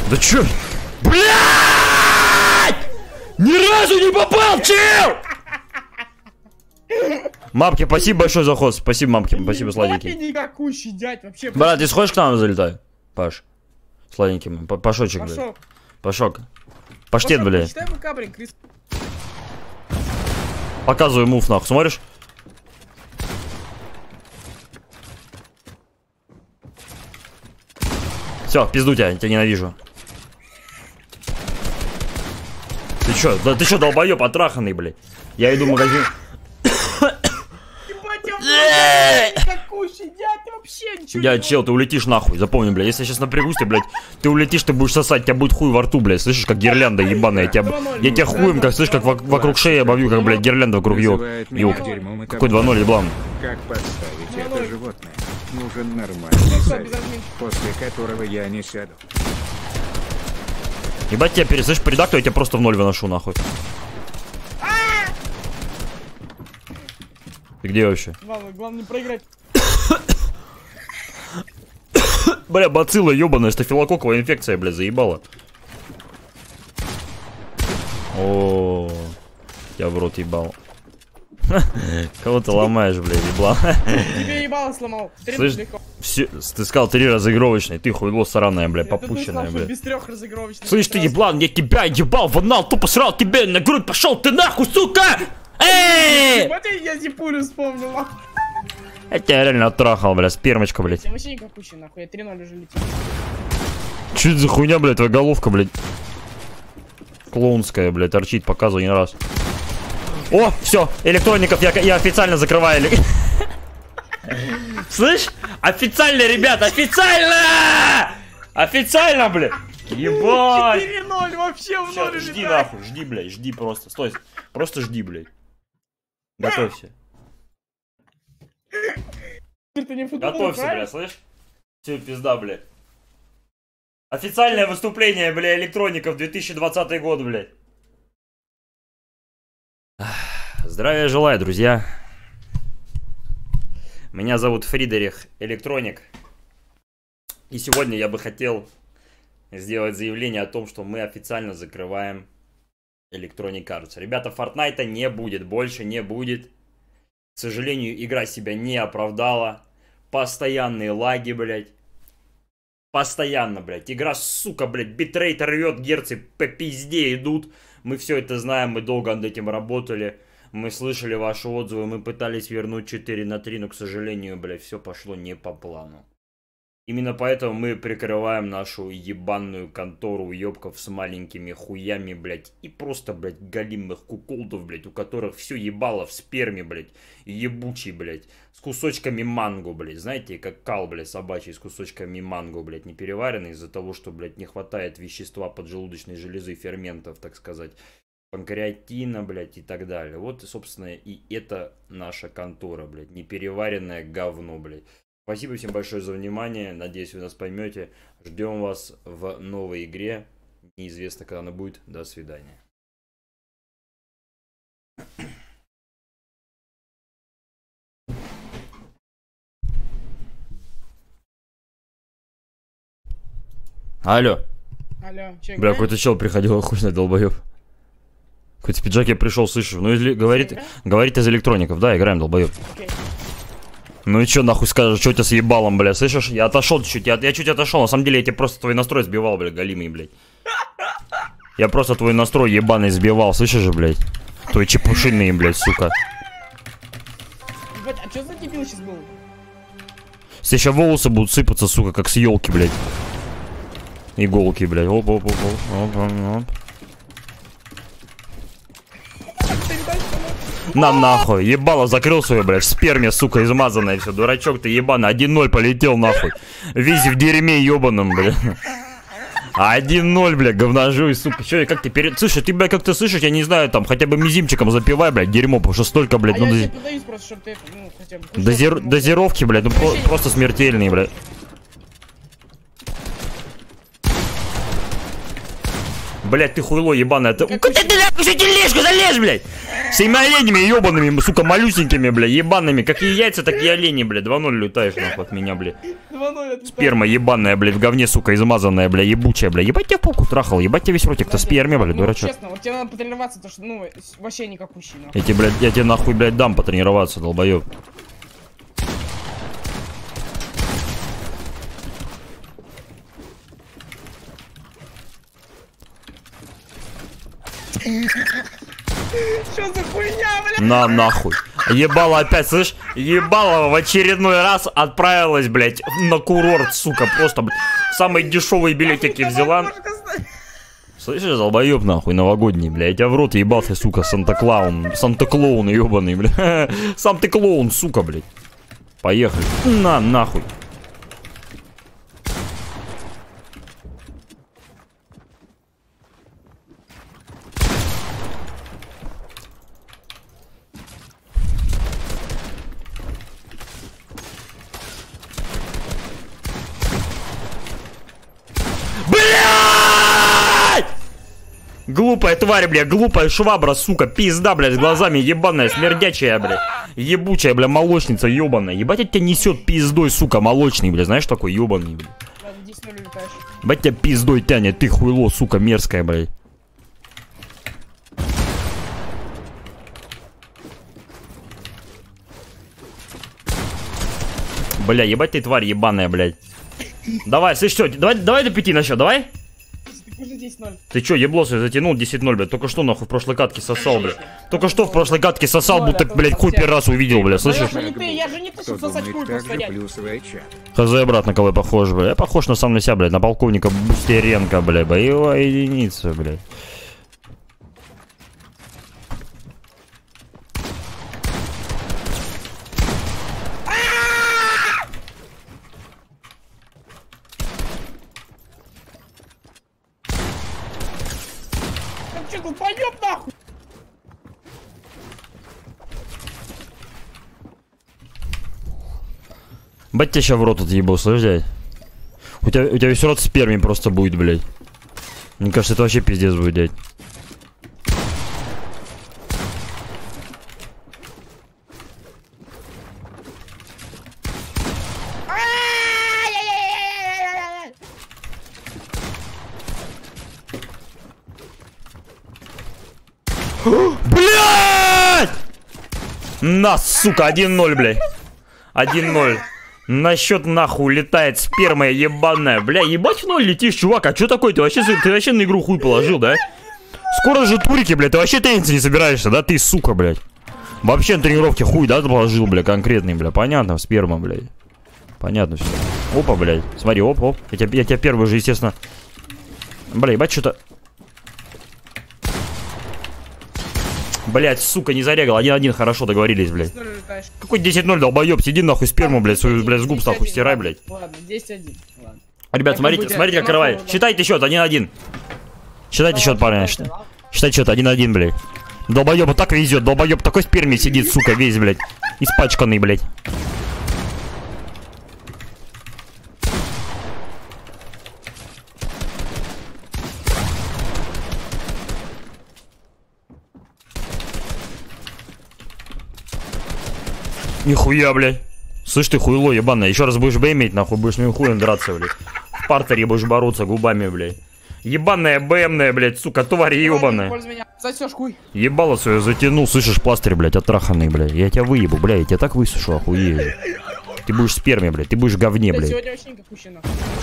Да чё? Блядь! Ни разу не попал, чел! Мамке, спасибо большое за ход. Спасибо, мамке, спасибо, сладенький. Никакущий, дядь, вообще. Брат, ты сходишь к нам, залетай? Паш. Сладенький мой. Пашочек, блядь. Пашок. Паштет, блядь. Показывай мув, нахуй. Смотришь? Все, пизду тебя ненавижу. Ты чё? Да ты чё, долбоёб, отраханный, блядь? Я иду в магазин. Я, чел, ты улетишь нахуй, запомни, блядь. Если я сейчас напрягусь, ты, блядь, ты улетишь, ты будешь сосать, тебя будет хуй во рту, блядь. Слышишь, как гирлянда ебаная. Я тебя хуем, как, слышишь, как вокруг шеи обовью, как, блядь, гирлянда вокруг юг. Какой 2-0, еблан? Как подставить это животное? Нужен нормальный совет, после которого я не сяду. Ебать тебя слышишь, по редактору я тебя просто в ноль выношу, нахуй. Ты где вообще? Главное не проиграть. Бля, бацилла ебаная, стафилококковая инфекция, бля, заебала. О, я в рот ебал. Кого ты ломаешь, бля, ебла? Тебе ебало сломал. Слышь, ты сказал 3 разыгровочные, ты хуйло сраное, бля, попущенное, бля. Без 3 разыгровочных. Слышь, ты еблан, я тебя ебал в анал, тупо срал тебе на грудь, пошел ты нахуй, сука! Эй! Смотри, я Зипулю вспомнил. Я тебя реально оттрахал, бля, спермочка, блядь. Я вообще никакущий, нахуй, я 3-0 уже летел. Чё это за хуйня, блядь, твоя головка, блядь? Клоунская, блядь, торчит, показываю не раз. О, все, электроников я официально закрываю. Слышь? Официально, ребят, официально! Официально, блядь! Ебать! 4-0 вообще в ноль. Жди нахуй, жди, блядь, жди просто. Стой, просто жди, блядь. Готовься. Готовься, бля, слышь? Все, пизда, блядь. Официальное выступление, бля, электроников 2020 год, блядь. Здравия желаю, друзья. Меня зовут Фридерих Электроник. И сегодня я бы хотел сделать заявление о том, что мы официально закрываем Electronic Arts. Ребята, Фортнайта не будет, больше не будет. К сожалению, игра себя не оправдала. Постоянные лаги, блядь. Постоянно, блядь. Игра, сука, блядь, битрейт рвет, герцы по пизде идут. Мы все это знаем, мы долго над этим работали. Мы слышали ваши отзывы, мы пытались вернуть 4/3, но, к сожалению, блядь, все пошло не по плану. Именно поэтому мы прикрываем нашу ебаную контору уебков с маленькими хуями, блядь, и просто, блядь, галимых куколдов, блядь, у которых все ебало в сперме, блядь, ебучий, блядь, с кусочками манго, блядь, знаете, как кал, блядь, собачий с кусочками манго, блядь, не переваренный из-за того, что, блядь, не хватает вещества поджелудочной железы, ферментов, так сказать, панкреатина, блядь, и так далее. Вот, собственно, и это наша контора, блядь, непереваренное говно, блядь. Спасибо всем большое за внимание. Надеюсь, вы нас поймете. Ждем вас в новой игре. Неизвестно, когда она будет. До свидания. Алло. Алло, че, бля, какой-то чел приходил, охуенный долбоеб. Какой-то в пиджаке пришел, слышу. Ну, говорит из электроников. Да, играем, долбоеб. Okay. Ну и чё нахуй скажешь, что у тебя с ебалом, бля, слышишь? Я отошел чуть-чуть, я чуть отошел, на самом деле я тебе просто твой настрой сбивал, бля, галимый, блядь. Я просто твой настрой ебаный сбивал, слышишь же, блядь? Твой чепушиный, блядь, сука. Ебать, а что за дебил сейчас был? Все сейчас волосы будут сыпаться, сука, как с елки, блядь. Иголки, блядь, оп. На нахуй, ебало закрыл свое, блядь, в сперме, сука, измазанное все, дурачок ты ебаный, 1-0 полетел нахуй, весь в дерьме ебаном, блядь, 1-0, блядь, говножуй, сука, че, как ты слушай, ты, блядь, как ты слышишь, я не знаю, там, хотя бы мизимчиком запивай, блядь, дерьмо, потому что столько, блядь, ну, я подаюсь просто, чтобы ты, ну, хотя бы... Дозировки, блядь, ну, просто смертельные, блядь. Блять, ты хуйло ебаное. Куда ты нахуй тележку залезь, блядь? С этими оленями ебаными, сука, малюсенькими, блядь, ебаными. Какие яйца, такие олени, блядь. 2-0 летаешь, нахуй, от меня, блядь. 2-0. Сперма ебаная, блядь, в говне, сука, измазанная, блядь, ебучая, блядь. Ебать тебя попу трахал, ебать тебя весь ротик-то сперме, блядь, дурачок. Честно, вот тебе надо потренироваться, то что, ну, вообще никакущий, нахуй. Я тебе, блядь, я тебе нахуй, блядь, дам потренироваться, долбоёб. Что за хуйня, блядь? На нахуй. Ебало опять, слышь? Ебало в очередной раз отправилась, блядь, на курорт, сука. Просто, блядь, самые дешевые билетики взяла. Слышишь, долбоёб нахуй, новогодний, блядь. Я тебя в рот ебал ты, сука, Санта-Клаун. Санта-Клоун ебаный, блядь. Сам ты клоун, сука, блядь. Поехали. На, нахуй. Глупая тварь, бля, глупая швабра, сука, пизда, блядь, с глазами ебаная, смердячая, бля. Ебучая, бля, молочница ебаная. Ебать, от тебя несет пиздой, сука, молочный, бля, знаешь, такой ебаный, бля. Ебать, тебя пиздой тянет, ты хуйло, сука, мерзкая, блядь. Бля, ебать ты тварь ебаная, блядь. Давай, слышь, что, давай до 5 на счет, давай. Ты чё, еблосы, затянул 10-0, блядь. Только что, нахуй, в прошлой катке сосал, блядь. Только что в прошлой катке сосал, будто, блядь, хуй первый раз увидел, блядь, слышишь? Я же не ты, чтобы сосать хуй постоять. Хз, брат, на кого я похож, блядь. Я похож на сам на себя, блядь, на полковника Бустеренко, блядь. Боевая единица, блядь. Пойдем нахуй! Бать тебя сейчас в рот отъебал, слышь, дядь? У тебя весь рот сперми просто будет, блядь. Мне кажется, это вообще пиздец будет, дядь. Блядь! На, сука, 1-0, блядь. 1-0. На счет нахуй летает сперма ебаная. Бля, ебать в ноль летишь, чувак. А что такое? Ты вообще на игру хуй положил, да? Скоро же турики, блядь. Ты вообще трениться не собираешься, да? Ты, сука, блядь. Вообще на тренировке хуй, да, положил, бля, конкретный, бля. Понятно, сперма, блядь. Понятно все. Опа, блядь. Смотри, оп. Я тебя первый же, естественно. Бля, ебать, что-то... Блять, сука, не зарегал. 1-1, хорошо, договорились, блядь. Какой 10-0, долбоёб, сиди нахуй сперму, блядь, свою, блядь, с губ нахуй стирай, блядь. Ладно, 10-1. Ладно. Ребят, смотрите, как кровать. Считайте счет, 1-1. Считайте счет, парня. Считайте счет, 1-1, блядь. Долбоёб так везет, долбоёб такой сперме сидит, сука, весь, блядь. Испачканный, блядь. Нихуя, блядь. Слышь ты, хуйло ебаное. Еще раз будешь Б иметь, нахуй, будешь моим хуем драться, блядь. В партере будешь бороться губами, блядь. Ебаная БМная, блядь, сука, тварь ебаная. Ебало свое затянул, слышишь, пластырь, блядь, оттраханный, блядь. Я тебя выебу, блядь, я тебя так высушу, охуею. Ты будешь сперме, блядь, ты будешь в говне, блядь. Сегодня вообще не капущено.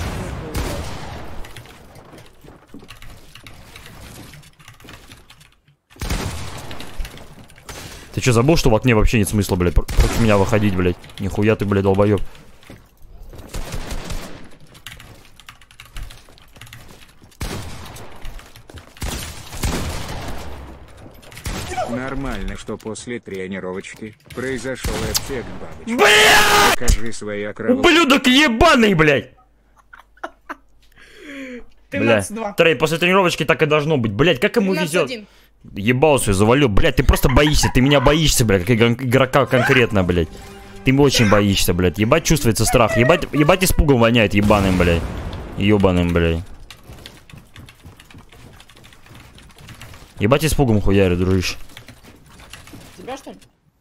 Ты что, забыл, что в окне вообще нет смысла, блядь, против меня выходить, блядь? Нихуя ты, блядь, долбоёб. Нормально, что после тренировочки произошел эффект бабочки. Блядь! Покажи свои окровавленные. Ублюдок ебаный, блядь! Бля, Трей, после тренировочки так и должно быть. Блядь, как ему везет. Ебался, завалю. Блядь, ты просто боишься. Ты меня боишься, блядь, как игрока конкретно, блядь. Ты очень боишься, блядь. Ебать, чувствуется страх. Ебать испугом воняет ебаным, блядь. Ебаным, блядь. Ебать испугом хуярит, дружище. Тебя что ли?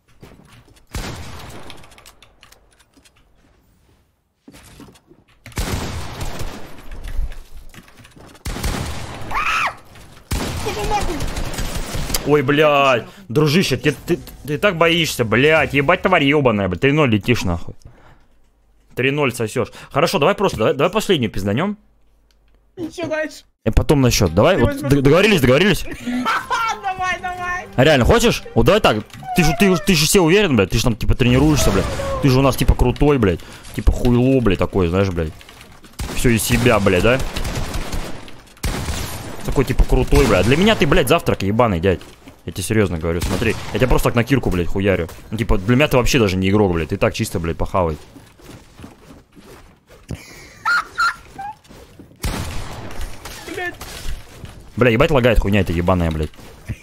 Ой, блядь. Дружище, ты так боишься, блядь. Ебать, тварь ебаная, блядь. 3-0 летишь, нахуй. 3-0 сосешь. Хорошо, давай просто, давай последнюю пизданем. И что дальше? И потом на счет. Давай, вот, договорились? Давай. А реально, хочешь? Вот давай так. Ты же все уверен, блядь? Ты же там, типа, тренируешься, блядь. Ты же у нас, типа, крутой, блядь. Типа, хуйло, блядь, такой, знаешь, блядь. Все из себя, блядь, да? Такой, типа, крутой, блядь. Для меня ты, блядь, завтрак ебаный, дядь. Я тебе серьезно говорю, смотри. Я тебя просто так на кирку, блядь, хуярю. Ну, типа, для меня ты вообще даже не игрок, блядь. Ты так чисто, блядь, похавай. Бля, ебать лагает хуйня эта ебаная, блядь.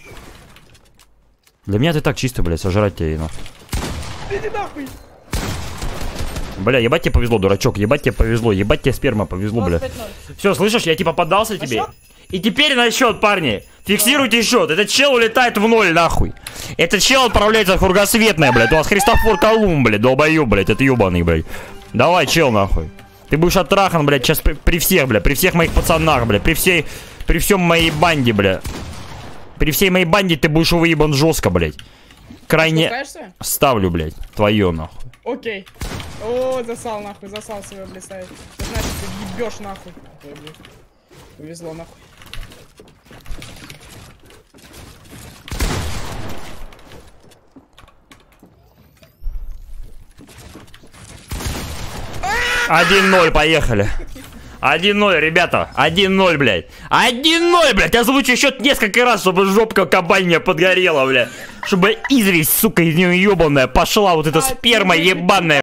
Для меня ты так чисто, блядь, сожрать тебе и нахуй. Иди нахуй. Бля, ебать тебе повезло, дурачок, ебать тебе повезло, ебать тебе сперма повезло, бля. Все, слышишь, я типа поддался тебе. И теперь на счет, парни. Фиксируйте счет. Этот чел улетает в ноль, нахуй. Этот чел отправляется в кругосветное, блядь. У вас Христофор Колумб, блядь, долбоёб, блядь, это ебаный, блядь. Давай, чел, нахуй. Ты будешь отрахан, блядь, сейчас при всех, блядь, при всех моих пацанах, блядь, при всем моей банде, блядь. При всей моей банде ты будешь выебан жестко, блядь. Крайне ставлю, блядь, твое, нахуй. Окей. О, засал, нахуй, засал себя, блядь, ставить. Это значит, ты ебешь, нахуй. Повезло, нахуй. А! 1-0, поехали. 1-0, ребята. 1-0, блядь. 1-0, блядь. Озвучу счет несколько раз, чтобы жопка кабальня подгорела, блядь. Чтобы известь, сука, из нее ебаная пошла вот эта сперма ебаная.